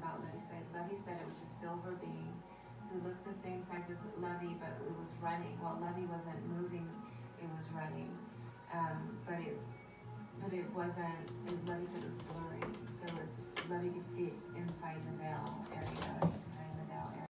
about Lovey said. Lovey said it was a silver being who looked the same size as Lovey, but it was running. While Lovey wasn't moving, it was running. But it wasn't. Lovey said it was blurry.